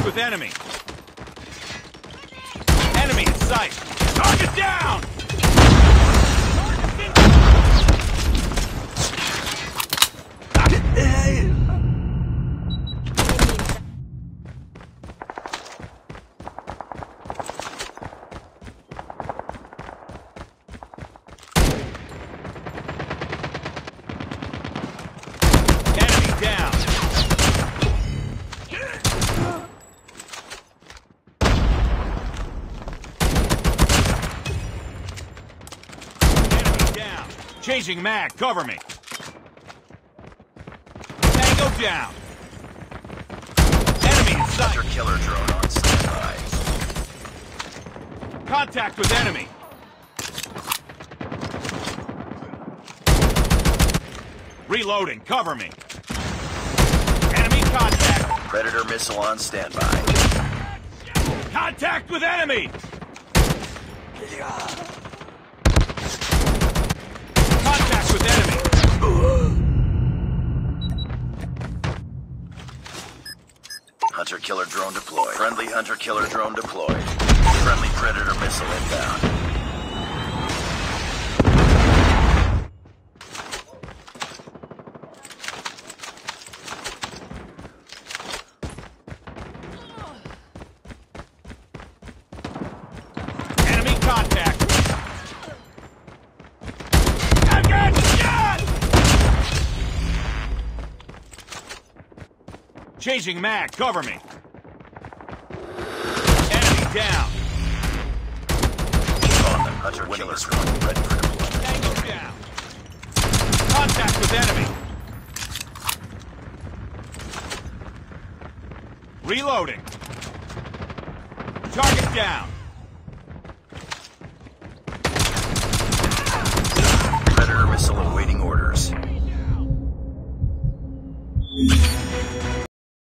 with enemy. Enemy in sight. Target down! Enemy down. Enemy down. Changing mag, cover me. Tango down. Enemy in sight. Hunter killer drone on standby. Contact with enemy. Reloading, cover me. Enemy contact. Predator missile on standby. Contact with enemy. Contact with enemy. Hunter killer drone deployed. Friendly hunter killer drone deployed. Friendly predator missile inbound. Enemy contact. I've got shot! Changing mag, cover me. Enemy down. On them. Hunter killer drone ready for deployment. Tango down. Contact with enemy. Reloading. Target down.